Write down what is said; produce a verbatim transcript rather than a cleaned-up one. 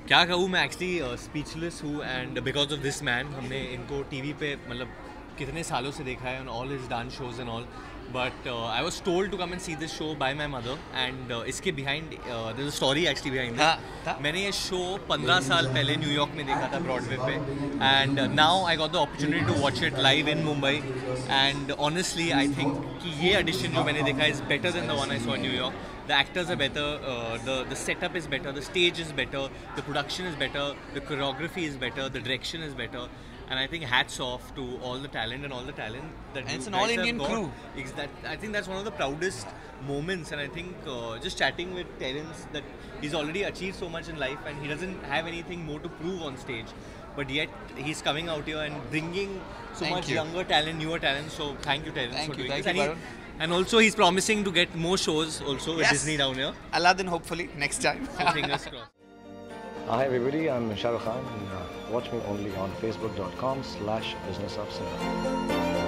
क्या कहूँ मैं एक्चुअली स्पीचलेस हूँ and because of this man हमने इनको टीवी पे मतलब कितने सालों से देखा है on all his dance shows and all but I was told to come and see this show by my mother and इसके behind there is a story actually behind it. मैंने ये शो पंद्रह साल पहले न्यूयॉर्क में देखा था Broadway पे and now I got the opportunity to watch it live in Mumbai and honestly I think कि ये एडिशन जो मैंने देखा is better than the one I saw in New York. The actors are better, uh, the, the setup is better, the stage is better, the production is better, the choreography is better, the direction is better. And I think hats off to all the talent and all the talent that and you it's an guys all-Indian have got. crew. It's that, I think that's one of the proudest moments and I think uh, just chatting with Terence that he's already achieved so much in life and he doesn't have anything more to prove on stage. But yet he's coming out here and bringing so Thank much you. younger talent, newer talent. So thank you Terence Thank for you, doing thank this. you, and, he, and also he's promising to get more shows also with Yes. Disney down here. Aladdin, hopefully, next time. So fingers crossed. Hi everybody, I'm Shah Rukh Khan and uh, watch me only on facebook dot com slash business of cinema.